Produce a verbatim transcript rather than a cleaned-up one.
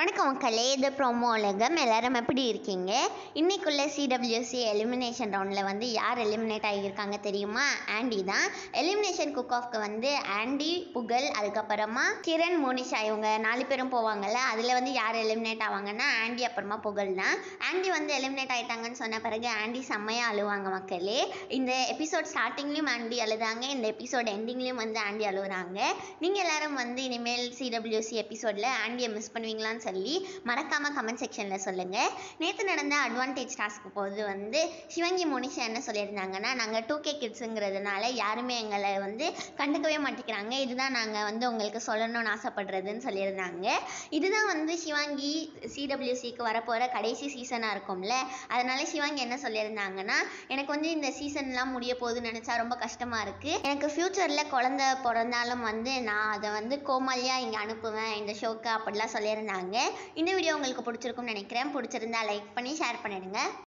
வணக்கம் மக்களே, இது ப்ரோமோ உலகம். எல்லாரும் எப்படி இருக்கீங்க? இன்னைக்குள்ள சிடபிள்யூசி எலிமினேஷன் ரவுண்டில் வந்து யார் எலிமினேட் ஆகியிருக்காங்க தெரியுமா? ஆண்டி தான். எலிமினேஷன் குக் ஆஃப்க்கு வந்து ஆண்டி, புகழ், அதுக்கப்புறமா கிரண், மோனிஷா இவங்க நாலு பேரும் போவாங்கல்ல. அதில் வந்து யார் எலிமினேட் ஆவாங்கன்னா ஆண்டி அப்புறமா புகழ் தான். ஆண்டி வந்து எலிமினேட் ஆகிட்டாங்கன்னு சொன்ன பிறகு ஆண்டி செம்மையாக அழுவாங்க மக்களே. இந்த எபிசோட் ஸ்டார்டிங்லேயும் ஆண்டி அழுதாங்க, இந்த எபிசோட் எண்டிங்லேயும் வந்து ஆண்டி அழுகுறாங்க. நீங்கள் எல்லாரும் வந்து இனிமேல் சிடபிள்யூசி எபிசோடில் ஆண்டியை மிஸ் பண்ணுவீங்களான்னு சொல்லி மறக்காம கமெண்ட் செக்ஷன்ல சொல்லுங்க. நேற்று நடந்த அட்வான்டேஜ் டாஸ்க்கு போது வந்து சிவங்கி, மோனிஷா என்ன சொல்லியிருந்தாங்கன்னா, நாங்க டூ கே கிட்ஸுங்கிறதுனால யாருமே எங்களை வந்து கண்டுக்கவே மாட்டேங்கிறாங்க, இதுதான் நாங்க வந்து உங்களுக்கு சொல்லணும்னு ஆசைப்படுறதுன்னு சொல்லியிருந்தாங்க. இதுதான் வந்து சிவாங்கி சிடபிள்யூசிக்கு வரப்போற கடைசி சீசனா இருக்கும்ல. அதனால சிவாங்கி என்ன சொல்லியிருந்தாங்கன்னா, எனக்கு வந்து இந்த சீசன்லாம் முடிய போகுதுன்னு நினைச்சா ரொம்ப கஷ்டமா இருக்கு. எனக்கு ஃபியூச்சர்ல குழந்தை பிறந்தாலும் வந்து நான் அதை வந்து கோமாலியா இங்க அனுப்புவேன் இந்த ஷோக்கு அப்படிலாம் சொல்லியிருந்தாங்க. இந்த வீடியோ உங்களுக்கு பிடிச்சிருக்கும்னு நினைக்கிறேன். பிடிச்சிருந்தா லைக் பண்ணி ஷேர் பண்ணிடுங்க.